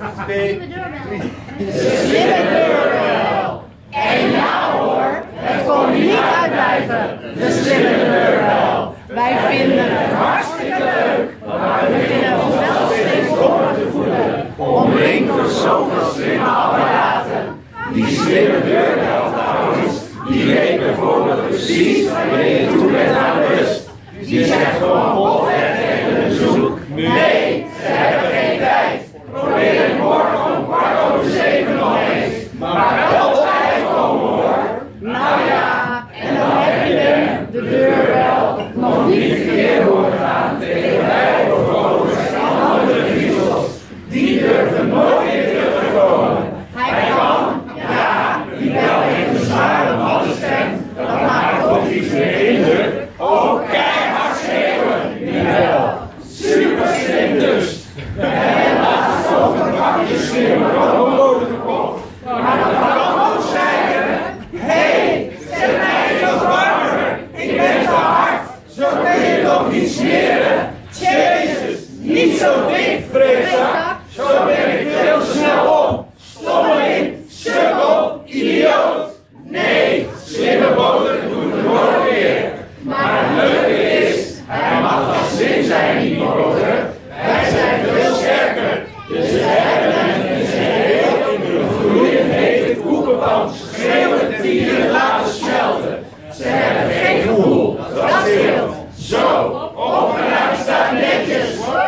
De slimme deurbel. En ja hoor, het kon niet uitblijven, de slimme deurbel. Wij vinden het hartstikke leuk, maar we vinden ons wel steeds door te voelen. Omringd door zoveel slimme apparaten. Die slimme deurbel trouwens, die weet bijvoorbeeld precies wanneer je toe bent aan rust. Die zegt gewoon oplet tegen een bezoek. Nee, ze hebben geen tijd. Probeer het morgen om 7:15 nog eens. Maar wel op tijd komen hoor. Nou ja, en dan heb je hem, de deurbel, nog niet verkeerd horen gaan tegen wij bewoners en andere griezels. Die durven nooit meer terug te komen. Hij kan, ja, die bel heeft een zware mannenstem. Dat maakt ook iets meer indruk. Ook keihard schreeuwen, die bel. Super slim dus. En laatst ook een bakje slimmer rood gekocht. Maar dat kan ook zeggen. Hé, zet mij eens wat warmer. Ik ben te hard. Zo kun je toch niet smeren. Jezus, niet zo dik, vreedzak. Zo ben ik veel te snel op. Stommeling, sukkel, idioot. Nee, slimme boter doet het nooit weer. Maar het leuke is, hij mag wel slim zijn, die boter. Wij zijn veel sterker. Dus we hebben hem in zijn heel in de gloeiend hete koekenpan schreeuwend dieren laten smelten. Ze hebben geen gevoel, dat scheelt. Zo, opgeruimd staat netjes.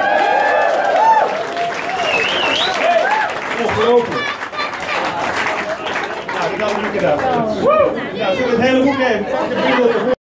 Ongelooflijk. Nou, dat hadden we niet gedaan. Nou, zullen we het hele boek even?